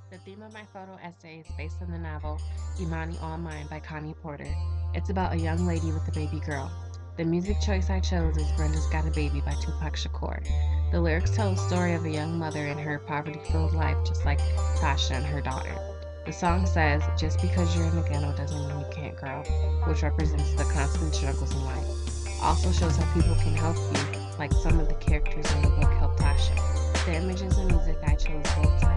The theme of my photo essay is based on the novel Imani All Mine by Connie Porter. It's about a young lady with a baby girl. The music choice I chose is Brenda's Got a Baby by Tupac Shakur. The lyrics tell a story of a young mother and her poverty filled life, just like Tasha and her daughter. The song says, just because you're in the ghetto doesn't mean you can't grow, which represents the constant struggles in life. Also shows how people can help you, like some of the characters in the book help Tasha. The images and music I chose both